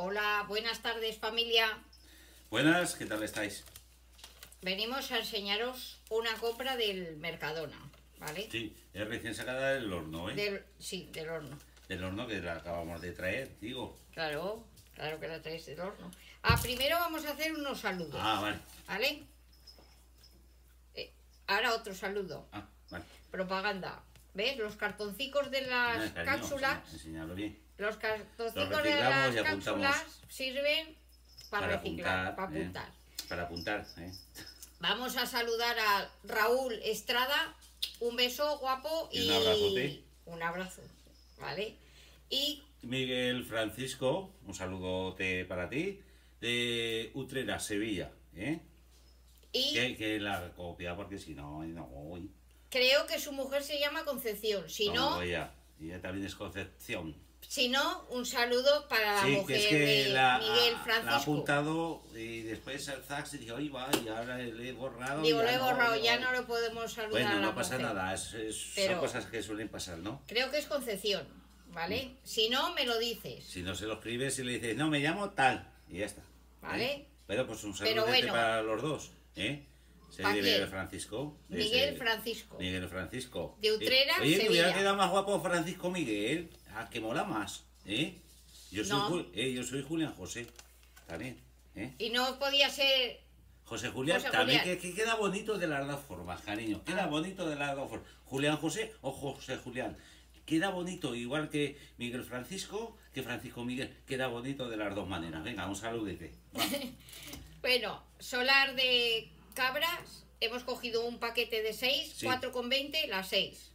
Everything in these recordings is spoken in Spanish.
Hola, buenas tardes familia. Buenas, ¿qué tal estáis? Venimos a enseñaros una compra del Mercadona, ¿vale? Sí, es recién sacada del horno, ¿eh? Sí, del horno. Del horno que la acabamos de traer, digo. Claro que la traéis del horno. Primero vamos a hacer unos saludos. Vale. ¿Vale? Ahora otro saludo. Vale. Propaganda. ¿Ves? Los cartoncicos de las cápsulas. Enseñarlo bien. Los cartoncicos de las cápsulas sirven para reciclar, para apuntar. Para apuntar, ¿eh? Vamos a saludar a Raúl Estrada. Un beso guapo y un abrazote. Un abrazo, ¿vale? Y Miguel Francisco, un saludote para ti, de Utrera, Sevilla, ¿eh? Y que la copia porque si no, no voy. Creo que su mujer se llama Concepción. Si no, ella también es Concepción. Si no, un saludo para la mujer de Miguel Francisco. La ha apuntado y después el Zax dijo, ¡ay, va! Y ahora le he borrado. Digo, lo he borrado, ya no lo podemos saludar. Bueno, a la no pasa mujer. nada, son cosas que suelen pasar, ¿no? Creo que es Concepción, ¿vale? Si no, me lo dices. Si no se lo escribes y le dices, no, me llamo tal, y ya está. ¿Vale? Pero pues un saludo para los dos, ¿eh? Miguel Francisco. Miguel Francisco. Miguel Francisco. De Utrera, oye, Sevilla. Oye, hubiera quedado más guapo Francisco Miguel. Que mola más, ¿eh? Yo soy Julián José, también, ¿eh? Y no podía ser José Julián, también que queda bonito de las dos formas, cariño. Queda bonito de las dos formas. Julián José o José Julián. Queda bonito, igual que Miguel Francisco, que Francisco Miguel. Queda bonito de las dos maneras. Venga, un saludete. Bueno, solar de cabras. Hemos cogido un paquete de 6, 4,20, las 6.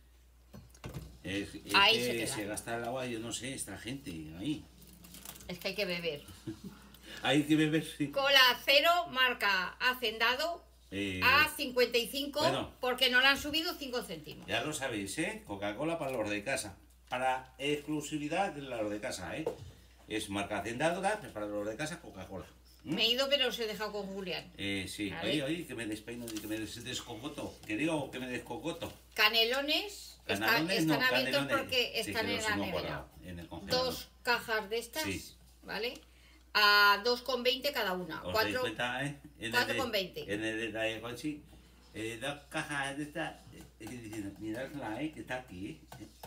Ahí se gasta el agua, yo no sé, esta gente ahí. Es que hay que beber. Hay que beber, sí. Cola cero, marca Hacendado, a 55, bueno, porque no la han subido 5 céntimos. Ya lo sabéis, ¿eh? Coca-Cola para los de casa. Para exclusividad de los de casa, ¿eh? Es marca Hacendado, para los de casa, Coca-Cola. Me he ido, pero os he dejado con Julián. Sí. Oye, que me despeino y que me descocoto. Que digo que me descocoto. Canelones. Están abiertos porque están en la nevera. En el congelador. 2 cajas de estas, ¿vale? A 2,20 cada una. 4,20. En el detalle de Conchi, 2 cajas de estas, miradla, que está aquí.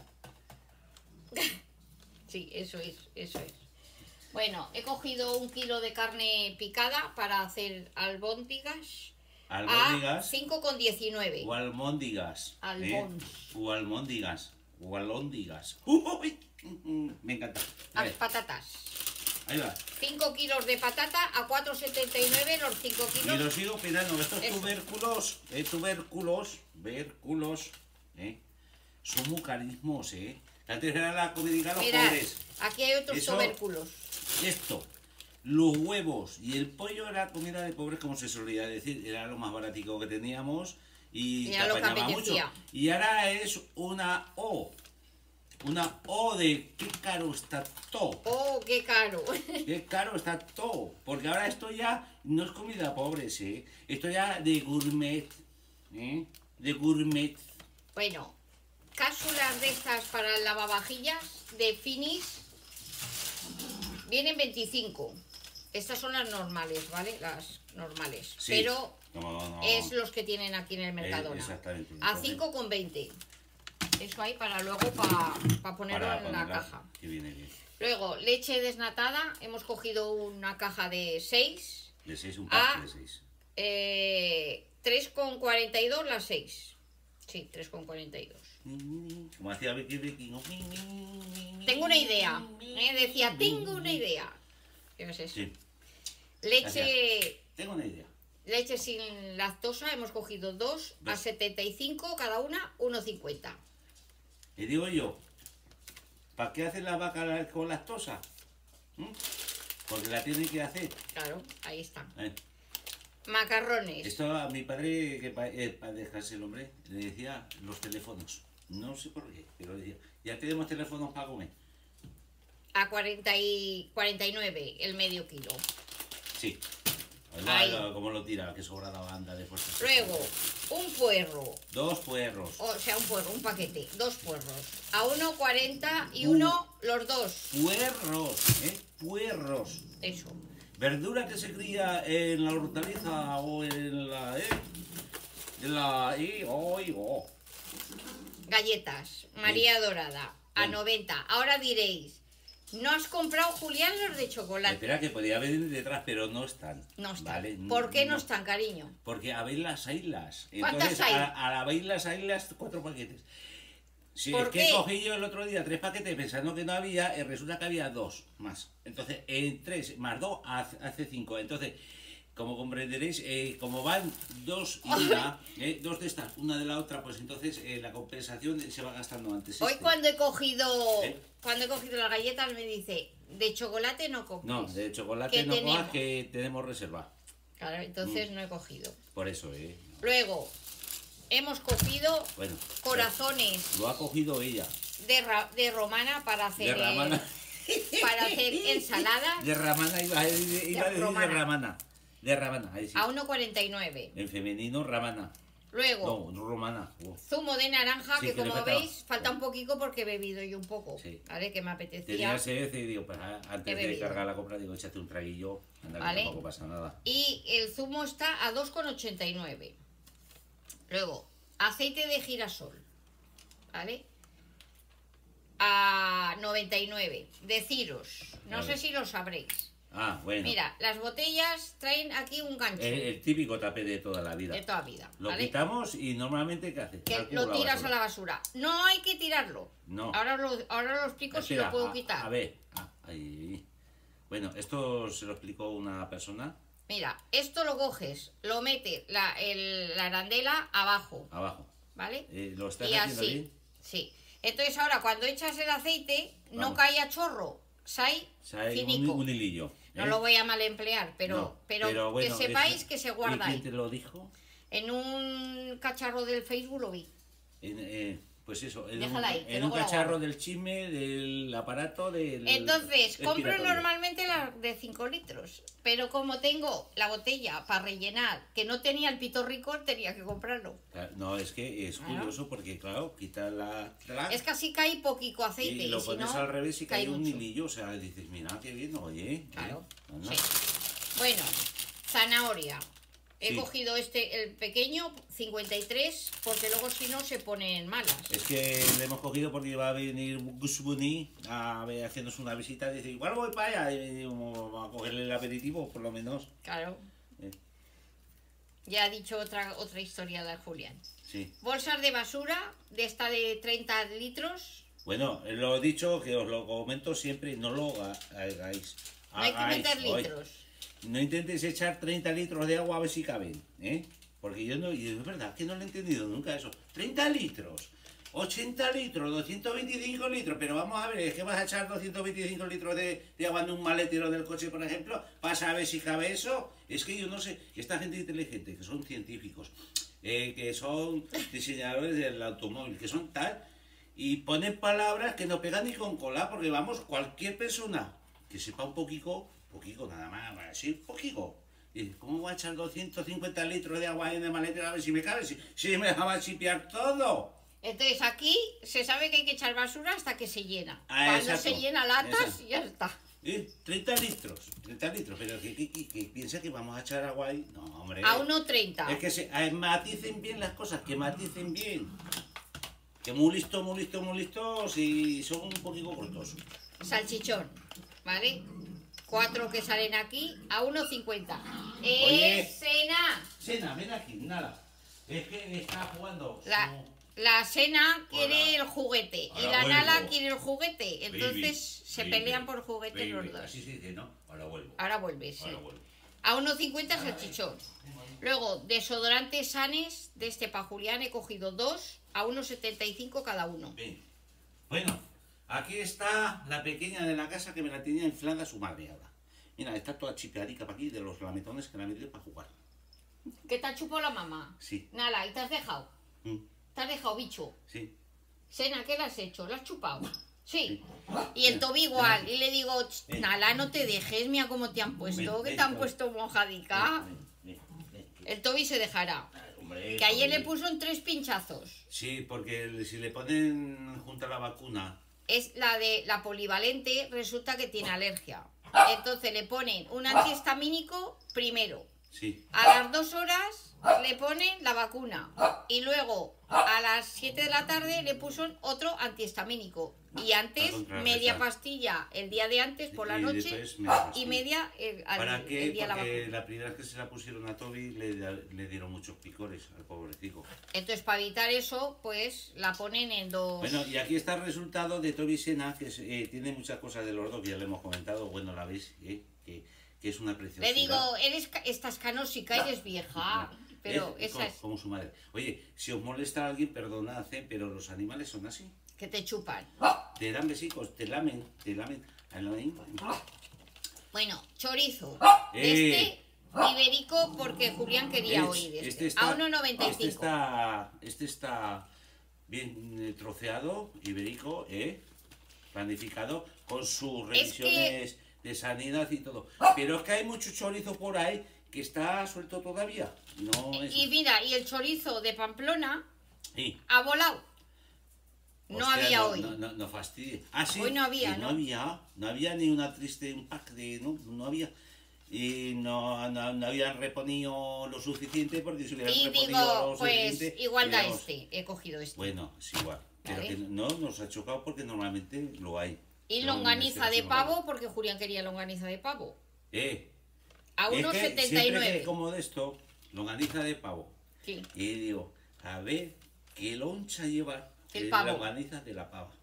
Sí, eso es. Bueno, he cogido 1 kilo de carne picada para hacer albóndigas. ¿Albóndigas? A 5,19. O almóndigas. O almóndigas. ¡Uy! Me encanta. Las patatas. Ahí va. 5 kilos de patata a 4,79 los 5 kilos. Y lo sigo peinando. Estos tubérculos, son muy carísimos, ¿eh? Antes era la comida de los pobres. Aquí hay otros tubérculos. Esto. Los huevos y el pollo era comida de pobres, como se solía decir, era lo más baratico que teníamos y te apañaba mucho. Y ahora es una O de qué caro está todo. Oh, qué caro. Qué caro está todo, porque ahora esto ya no es comida de pobres, ¿eh? Esto ya de gourmet, ¿eh? De gourmet. Bueno, cápsulas de estas para el lavavajillas de Finis vienen 25. Estas son las normales, ¿vale? Las normales. Sí, pero es los que tienen aquí en el Mercadona. Exactamente. A 5,20. Eso hay para luego para ponerlo en la caja. Que viene bien. Luego, leche desnatada. Hemos cogido una caja de 6. De 6, un pack de 6. 3,42 las 6. Sí, 3,42. Como hacía Vicky. Tengo una idea. Decía, tengo una idea. ¿Qué es eso? Sí. Leche. Tengo una idea. Leche sin lactosa, hemos cogido 2 a 75 cada una, 1,50. Y digo yo, ¿para qué hace la vaca con lactosa? Porque la tiene que hacer. Claro, ahí está. Macarrones. Esto a mi padre, que para dejarse el hombre, le decía los teléfonos. No sé por qué, pero decía, ya tenemos teléfonos para comer. A 49 el medio kilo. Sí. Como lo tira, que sobra la banda de fuerza. Luego, un puerro. 2 puerros. O sea, un puerro, un paquete. 2 puerros. A 1,40 y uno, los dos. Puerros, ¿eh? puerros. Eso. Verdura que se cría en la hortaliza o en la... Galletas, María Dorada, a 90. Ahora diréis, ¿no has comprado, Julián, los de chocolate? Espera, que podía venir detrás, pero no están. No están. ¿Vale? ¿Por qué no están, cariño? Porque habéis las ailas. ¿Cuántas Entonces, hay? habéis las ailas, 4 paquetes. Sí, ¿Por es que qué? cogí yo el otro día 3 paquetes pensando que no había, y resulta que había 2 más. Entonces, en 3 más 2 hace 5. Entonces, como comprenderéis, como van 2 y una, 2 de estas, una de la otra, pues entonces la compensación se va gastando antes. Hoy cuando he cogido las galletas me dice, de chocolate no compres. No, de chocolate no cojas, que tenemos reserva. Claro, entonces no he cogido. Por eso, Luego, hemos cogido corazones. Lo ha cogido ella. De romana para hacer... De ramana. Para hacer ensaladas. De ramana, iba a decir de ramana. De ramana, ahí sí. A 1,49. En femenino, ramana. Luego, no romana. Zumo de naranja, Sí, que que como veis, falta un poquito porque he bebido yo un poco. Sí. ¿Vale? Que me apetecía. Tenía sed y digo, pues antes de cargar la compra, digo, échate un traguillo. Anda, que ¿Vale? tampoco pasa nada. Y el zumo está a 2,89. Luego, aceite de girasol. ¿Vale? A 99. Deciros, no sé si lo sabréis. Bueno. Mira, las botellas traen aquí un gancho. El típico tapé de toda la vida. De toda vida. Lo ¿vale? quitamos y normalmente, ¿qué haces? Que lo tiras a la basura. No hay que tirarlo. No. Ahora lo explico si lo puedo quitar. A ver. Ahí. Bueno, esto se lo explicó una persona. Mira, esto lo coges, lo metes la arandela abajo. Abajo. ¿Vale? ¿Lo estás y haciendo así. bien? Sí. Entonces ahora cuando echas el aceite, no Vamos. cae a chorro. Sai finico. Un hilillo. No lo voy a mal emplear, pero bueno, que sepáis que se guarda ¿Y ahí. quién te lo dijo? En un cacharro del Facebook lo vi. Pues eso, Déjala ahí, que en un luego la cacharro guardo. del chisme, del aparato, del... Entonces, compro respiratorio. normalmente la de 5 litros, pero como tengo la botella para rellenar, que no tenía el pitorricor, tenía que comprarlo. No, es que es curioso porque, claro, quita la... Es que así cae poquito aceite. Y lo si pones no, al revés y cae un mucho. hilillo, o sea, dices, mira, qué bien, oye. Claro. Anda. Sí. Bueno, zanahoria. He Sí. cogido el pequeño, 53, porque luego si no se ponen malas. Es que le hemos cogido porque va a venir Gus Bunny a ver, hacernos una visita y dice, igual voy para allá y vamos a cogerle el aperitivo, por lo menos. Claro. Eh, Ya ha dicho otra historia de Julián. sí. Bolsas de basura, de esta de 30 litros. Bueno, lo he dicho, que os lo comento siempre, no lo hagáis. No hay que meter litros. No intentéis echar 30 litros de agua a ver si caben, ¿eh? Porque yo no, y es verdad que no lo he entendido nunca eso. 30 litros, 80 litros, 225 litros, pero vamos a ver, es que vas a echar 225 litros de agua en un maletero del coche, por ejemplo, para saber si cabe eso. Es que yo no sé, esta gente inteligente, que son científicos, que son diseñadores del automóvil, que son tal, y ponen palabras que no pegan ni con cola, porque vamos, cualquier persona que sepa un poquito nada más, así, poquito. Y ¿cómo voy a echar 250 litros de agua en el maletero a ver si me cabe? Si me va a chipear todo. Entonces aquí se sabe que hay que echar basura hasta que se llena. Cuando Exacto. se llena latas, Exacto. ya está. 30 litros, pero que piensa que vamos a echar agua ahí. No, hombre. A 1,30. Es que maticen bien las cosas, que maticen bien. Que muy listos y son un poquito cortos. Salchichón, ¿vale? 4 que salen aquí a 1,50. Oye. Sena! Ven aquí, nada. Es que está jugando. La Sena quiere Hola. el juguete Ahora y la vuelvo. Nala quiere el juguete. Entonces Baby, se baby, pelean por juguetes los dos. Así se dice, ¿no? Ahora vuelvo. Ahora vuelve, sí. Ahora vuelvo. A 1,50 salchichón. Luego, desodorantes Sanes de este pa' Julián he cogido 2 a 1,75 cada uno. Bien. Bueno, aquí está la pequeña de la casa que me la tenía inflada su madre ahora. Mira, está toda chipeadica para aquí de los lametones que la he metido para jugar. ¿Qué te ha chupado la mamá? Sí. Nala, ¿y te has dejado? Mm, ¿Te has dejado, bicho? Sí. Sena, ¿qué le has hecho? ¿Lo has chupado? Sí. Y el Toby igual. Y le digo, Nala, no te dejes, mira cómo te han puesto, que te han puesto mojadica. El Toby se dejará. Hombre, Que ayer hombre. le puso en 3 pinchazos. Sí, porque si le ponen junto a la vacuna. Es la de la polivalente, resulta que tiene alergia. Entonces le ponen un antihistamínico primero. Sí. A las 2 horas le ponen la vacuna. Y luego a las 7 de la tarde le puso otro antihistamínico. Y antes media pastilla el día de antes por la noche y media ¿Para qué? el día de la Porque vacuna. la primera vez que se la pusieron a Toby le dieron muchos picores al pobrecito. Entonces para evitar eso pues la ponen en 2. Bueno, y aquí está el resultado de Toby Sena, que tiene muchas cosas de los dos, que ya le hemos comentado. Bueno, la veis, que es una preciosidad. Le digo, estás canósica, eres vieja. Pero esa es como su madre. Oye, si os molesta a alguien, perdonad, pero los animales son así. que te chupan. Te dan besicos, te lamen. Bueno, chorizo. Ibérico porque Julián quería oír a 1,95. Este está bien troceado, ibérico, planificado, con sus revisiones de sanidad y todo. Pero es que hay mucho chorizo por ahí que está suelto todavía. No es... Y mira, y el chorizo de Pamplona sí. ha volado. No Hostia, había hoy. No fastidie. Ah, sí. Hoy no había, ¿no? No había ni una triste pack de... No había. Y no habían reponido lo suficiente porque si hubieran reponido digo, lo pues suficiente... igual da he cogido este. Bueno, es igual. ¿Vale? Pero que no nos ha chocado porque normalmente lo hay. Y longaniza de pavo porque Julián quería longaniza de pavo. A 1,79. Siempre que como de esto, longaniza de pavo. Sí. Y digo, a ver qué loncha lleva el pavo. La longaniza de la pava.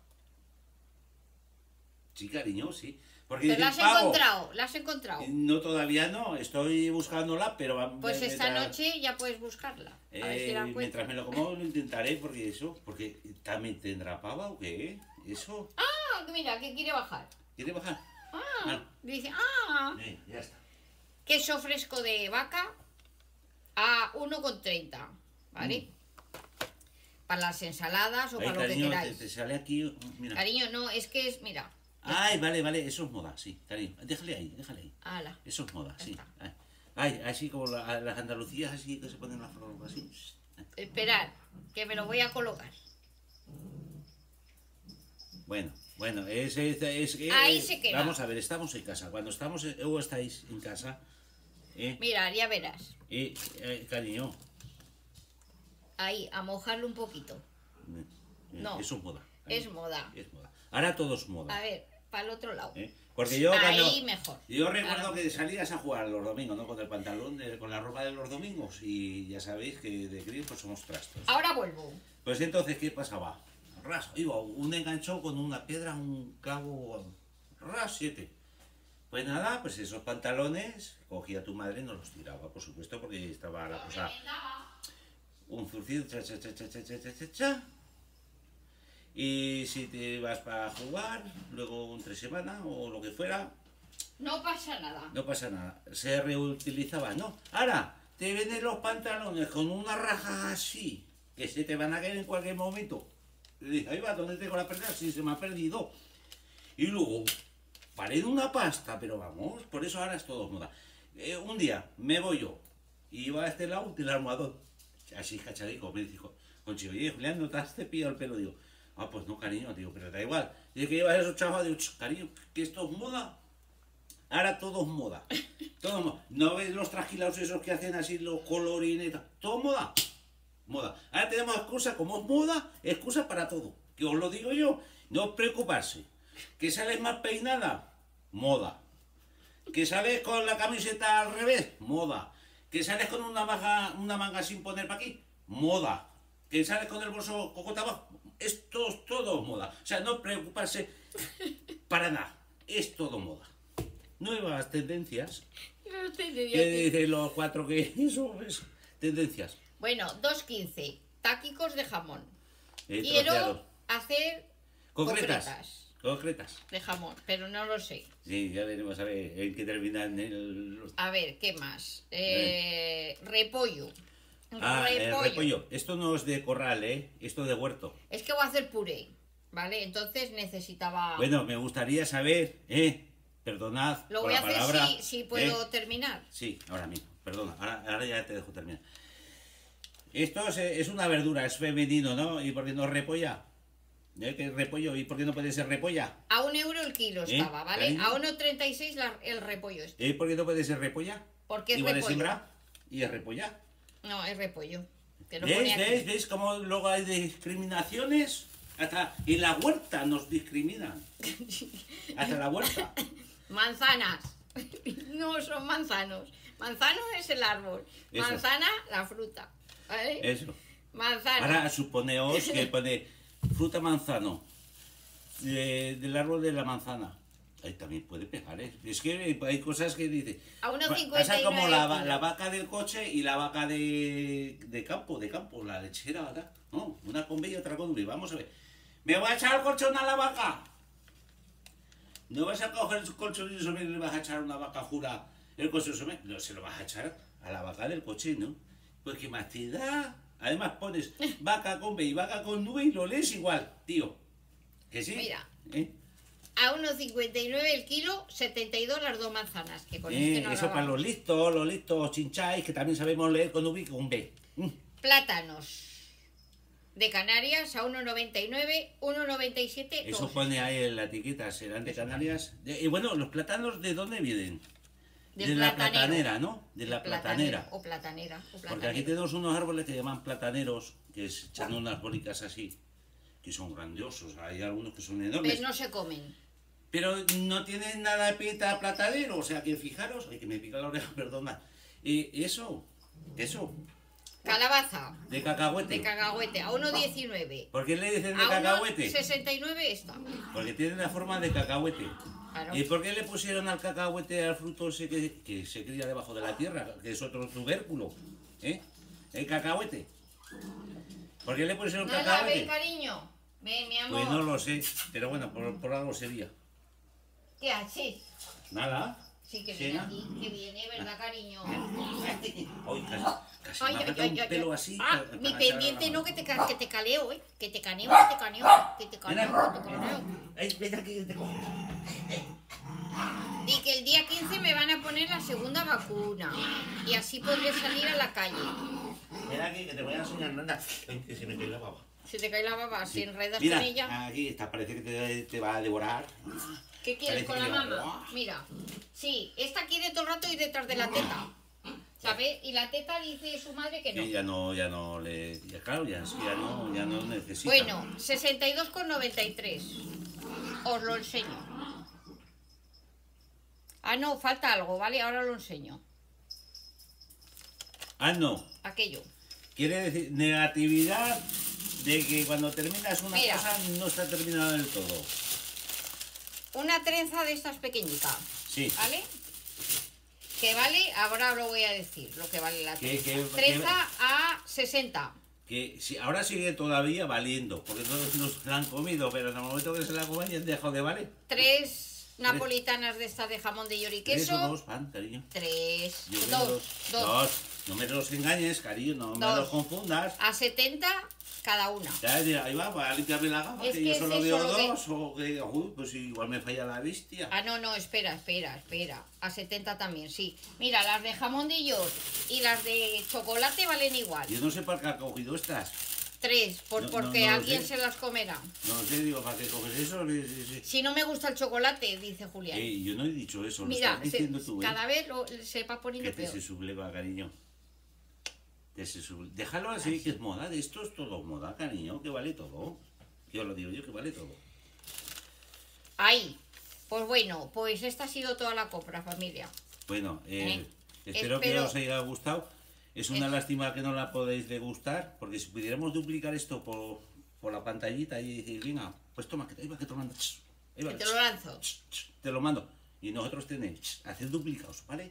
Sí, cariño, sí. Porque ¿Pero la has encontrado? No, todavía no. Estoy buscándola, pero... Pues esta noche ya puedes buscarla. A ver si la encuentras. Mientras me lo como lo intentaré, porque también tendrá pava o qué, eso. Ah, mira, que quiere bajar. ¿Quiere bajar? Dice, ya está. Queso fresco de vaca a 1,30, ¿vale? Para las ensaladas o para cariño, lo que queráis. Te sale aquí, mira. Cariño, no, es que es, mira. Ay, vale, eso es moda, sí, cariño. Déjale ahí. Ala. Eso es moda, sí. Ay, así como las Andalucías, así que se ponen las flores así. Esperad, que me lo voy a colocar. Bueno, ahí se queda. Vamos a ver, estamos en casa. Cuando estamos, o estáis en casa... Mira, ya verás. Cariño. Ahí, a mojarlo un poquito. No. Eso es moda. Es moda. Ahora todo es moda. A ver, para el otro lado. Porque yo ahí mejor. Yo recuerdo que salías a jugar los domingos, ¿no? Con el pantalón, con la ropa de los domingos. Y ya sabéis que de críos pues somos trastos. Ahora vuelvo. Pues entonces, ¿qué pasaba? Iba un enganchón con una piedra, un clavo, 7. Pues nada, pues esos pantalones cogía tu madre y no los tiraba, por supuesto, porque estaba la cosa... Un zurcido, y si te vas para jugar, luego entre semana o lo que fuera... No pasa nada. No pasa nada, se reutilizaba, ¿no? Ahora, te venden los pantalones con una raja así, que se te van a caer en cualquier momento. Y dices, ahí va, ¿dónde tengo la pérdida? Sí, se me ha perdido. Y luego, paré de una pasta, pero vamos, por eso ahora es todo moda. Un día me voy yo, y iba a este lado del almohadón, así cachadico, me dijo, Conchi, oye, Julián, ¿no te has cepillado el pelo? Digo, pues no, cariño, digo, pero da igual. Dice que llevas esos chavos, digo, cariño, que esto es moda. Ahora todo es moda. Todo moda. ¿No ves los trasquilados esos que hacen así los colorines? Todo moda. Moda. Ahora tenemos excusa, como es moda, excusa para todo. Que os lo digo yo, no preocuparse. Que sales más peinada, moda. Que sales con la camiseta al revés, moda. Que sales con una manga sin poner para aquí, moda. Que sales con el bolso cocota abajo, esto es todo moda. O sea, no preocuparse para nada, es todo moda. Nuevas tendencias. No te ¿Qué dicen los 4 que eso es? Tendencias. Bueno, 2,15. Táquicos de jamón. Quiero hacer concretas de jamón, pero no lo sé. Sí, ya veremos a ver en qué terminan A ver, ¿qué más? Repollo. El repollo. Esto no es de corral, esto de huerto. Es que voy a hacer puré, ¿vale? Entonces necesitaba... Bueno, me gustaría saber, perdonad lo por voy a la hacer palabra. si puedo terminar. Sí, ahora mismo, perdona, ahora ya te dejo terminar. Esto es una verdura, es femenino, ¿no? ¿Y por qué no repolla? ¿Qué repollo? ¿Y por qué no puede ser repolla? A 1 euro el kilo estaba, ¿vale? ¿Cariño? A 1,36 el repollo este. ¿Y por qué no puede ser repolla? Porque es igual repollo. es hembra y es repolla. No, es repollo. Que lo ¿Ves? pone aquí. ¿Ves cómo luego hay discriminaciones? Hasta en la huerta nos discriminan. Hasta la huerta. Manzanas. No son manzanos. Manzano es el árbol. Eso. Manzana, la fruta. ¿Vale? Eso. Manzana. Ahora suponeos que pone fruta manzano del árbol de la manzana. Ahí también puede pegar, ¿eh? Es que hay cosas que dice. A 1,59 pasa como el la kilo. vaca del coche y la vaca de campo, la lechera, ¿verdad? No, una con B y otra con V. Vamos a ver. ¿Me voy a echar el colchón a la vaca? ¿No vas a coger el colchón y sobre le vas a echar a una vaca jura el colchón sobre? No, se lo vas a echar a la vaca del coche, ¿no? Pues qué más te da. Además pones vaca con B y vaca con V y lo lees igual, tío. ¿Que sí? Mira. ¿Eh? A 1,59 el kilo, 72 las 2 manzanas. Que con este no Eso para acabamos. los listos chincháis, que también sabemos leer con V y con B. Plátanos de Canarias a 1,99, 1,97. Eso todos. pone ahí en la etiqueta, serán de Canarias. Y bueno, ¿los plátanos de dónde vienen? Del de la platanero. platanera, ¿no? De la Platanero, platanera. O platanera. O Porque platanero. aquí tenemos unos árboles que llaman plataneros, que echan unas bolitas así, que son grandiosos. Hay algunos que son enormes. Pues no se comen. Pero no tienen nada de pinta de platanero, o sea que fijaros, ay que me pica la oreja, perdona. Eso, Calabaza de cacahuete. de cacahuete a 1,19. ¿Por qué le dicen de A cacahuete? 1,69 está. Porque tiene la forma de cacahuete. Claro. ¿Y por qué le pusieron al cacahuete al fruto ese que se cría debajo de la tierra, que es otro tubérculo? ¿Eh? El cacahuete. ¿Por qué le pusieron Nada, cacahuete? ven, cariño. Ven, mi amor. Pues no lo sé, pero bueno, por algo sería. ¿Qué haces? Nada. Sí, que ¿Sí, viene no? aquí, que viene, ¿verdad, cariño? Ay, casi Ay, me ay, ha ay, un ay, pelo ay. así. Ah, para mi echar pendiente la no, mano. que te caleo, ¿eh? Que te caneo, que te Ven caneo. Ay, ven aquí que te cojo. Y que el día 15 me van a poner la segunda vacuna. Y así podré salir a la calle. Ven aquí que te voy a enseñar, nada. Que se me cae la baba. Si te cae la baba, si enredas Mira, con ella. aquí está, parece que te va a devorar. ¿Qué quieres con la parece que- mamá? Mira. Sí, esta quiere todo el rato ir detrás de la teta. ¿Sabes? Y la teta dice su madre que no. Que ya no le... Ya, claro, ya no necesita. Bueno, 62,93. Os lo enseño. Ah, no, falta algo, ¿vale? Ahora lo enseño. Ah, no. Aquello. Quiere decir negatividad de que cuando terminas una Mira. cosa no está terminada del todo. Una trenza de estas pequeñitas, Sí. ¿vale? Que vale, ahora lo voy a decir, lo que vale la ¿Qué- trenza. qué- Trenza a 60. Que si, ahora sigue todavía valiendo, porque todos nos la han comido, pero en el momento que se la comen ya han dejado de valer. 3 napolitanas de estas de jamón de york y ¿Tres o queso. dos van, cariño? 3. Yo veo 2. dos. 2. Dos. No me los engañes, cariño, no me Dos. los confundas. A 70 cada una. Ya, ahí va, para limpiarme la gafa, Es que que yo es solo eso veo lo que- dos, o que, uy, pues igual me falla la bestia. Ah, no, espera. A 70 también, sí. Mira, las de jamón de york y las de chocolate valen igual. Yo no sé para qué ha cogido estas. 3, No, porque no lo alguien sé. se las comerá. No sé, digo, ¿para qué coges eso? Si no me gusta el chocolate, dice Julián. Yo no he dicho eso, lo Mira, estás diciendo tú, ¿eh? cada vez se va poniendo Que te peor. se subleva, cariño. Déjalo así, que es moda. Esto es todo moda, cariño, que vale todo. Yo lo digo yo, que vale todo. Ahí. Pues bueno, pues esta ha sido toda la compra, familia. Bueno, ¿Eh? espero que Espero- os haya gustado. Es una lástima que no la podéis degustar, porque si pudiéramos duplicar esto por la pantallita y decir, venga, pues toma, que te lo mando. Ahí va, Que te lo lanzo. te lo mando. Y nosotros tenéis, hacer duplicados, ¿vale?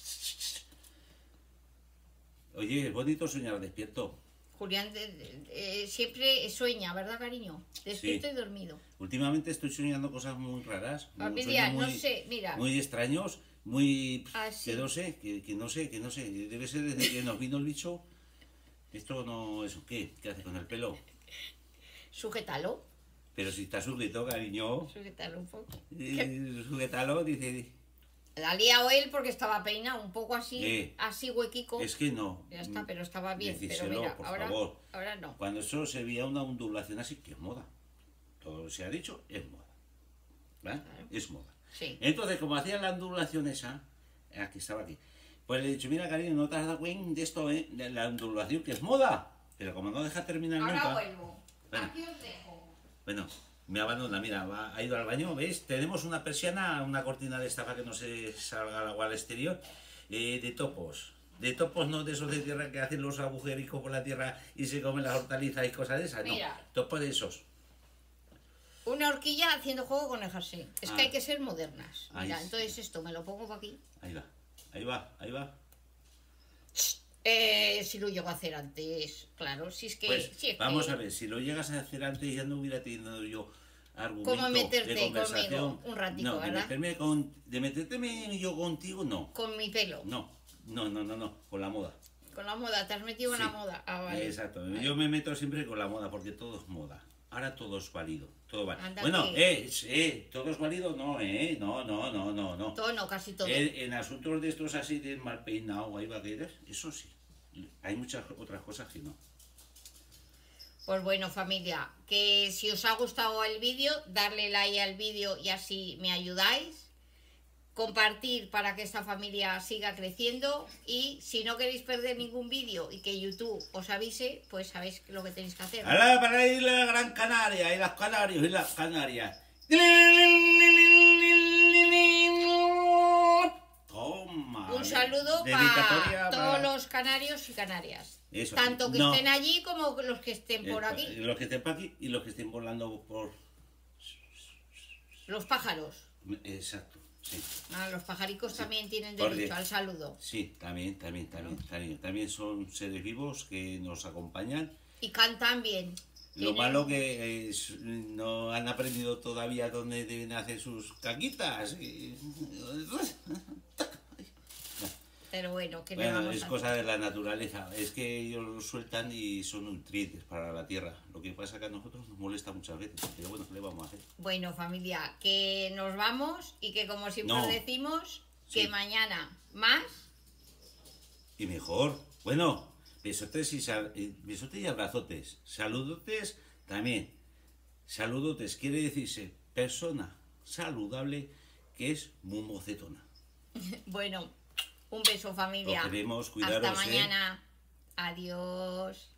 Oye, es bonito soñar despierto. Julián siempre sueña, ¿verdad, cariño? Despierto Sí. y dormido. Últimamente estoy soñando cosas muy raras. Familia, sueños no sé, mira. Muy extraños, muy... Ah, sí. Que no sé, que no sé. Debe ser desde que nos vino el bicho. Esto no... ¿Eso qué? ¿Qué hace con el pelo? Sujétalo. Pero si está sujeto, cariño. Sujétalo un poco. Sujétalo, dice... La ha liado él porque estaba peinado un poco así, así huequico. Es que no. Ya está, pero estaba bien. Pero Decíselo, mira, por ahora, favor. ahora no. Cuando eso se veía una ondulación así, que es moda. todo se ha dicho, es moda. ¿Vale? Claro. Es moda. Sí. Entonces, como hacían la ondulación esa, aquí estaba aquí, pues le he dicho, mira cariño, no te has dado cuenta de esto, de la ondulación, que es moda. Pero como no deja terminar Ahora nunca... vuelvo. Bueno. Aquí os dejo. Bueno, me abandona, mira, ha ido al baño, ¿veis? Tenemos una persiana, una cortina de esta para que no se salga el agua al exterior, de topos. De topos, no de esos de tierra que hacen los agujericos por la tierra y se comen las hortalizas y cosas de esas, no. Mira. Topos de esos. Una horquilla haciendo juego con el jersey. Es que hay que ser modernas. Ahí Mira, sí. entonces esto me lo pongo para aquí. Ahí va, ahí va, ahí va. Si lo llego a hacer antes, claro, si es que... Pues si es vamos que, a ver, si lo llegas a hacer antes ya no hubiera tenido yo argumento ¿cómo meterte de conversación. conmigo un ratito, no, verdad? de meterme yo contigo, no. Con mi pelo. No, con la moda. Con la moda, te has metido en Sí, la moda. Ah, vale. exacto. Vale. Yo me meto siempre con la moda porque todo es moda. Ahora todo es válido. Todo vale. Anda Bueno, que- todo es válido, no, no. Todo no, casi todo. En asuntos de estos así de mal peinado, ahí va que eres, eso sí. Hay muchas otras cosas que no. Pues bueno, familia, que si os ha gustado el vídeo, darle like al vídeo y así me ayudáis. Compartir para que esta familia siga creciendo. Y si no queréis perder ningún vídeo y que YouTube os avise, pues sabéis lo que tenéis que hacer. Ahora para ir a la Gran Canaria y las Canarios y las Canarias. Toma. Un saludo Dedicatoria para todos los canarios y canarias. Eso, Tanto que no. estén allí como los que estén por aquí. Los que estén por aquí y los que estén volando por... Los pájaros. Exacto, sí. Ah, los pajaricos Sí, también tienen porque- derecho al saludo. Sí, también. También son seres vivos que nos acompañan. Y cantan bien. Lo Tienen- malo que no han aprendido todavía dónde deben hacer sus caquitas. Pero bueno, que no Bueno, vamos es a cosa de la naturaleza. Es que ellos los sueltan y son nutrientes para la tierra. Lo que pasa es que a nosotros nos molesta muchas veces. Pero bueno, ¿qué le vamos a hacer? Bueno, familia, que nos vamos y que como siempre No. os decimos, que Sí. mañana más. Y mejor. Bueno, besotes besotes y abrazotes. Saludotes también. Saludotes quiere decirse persona saludable que es muy mocetona. Bueno, un beso, familia. Os queremos, cuidaros, Hasta mañana. Adiós.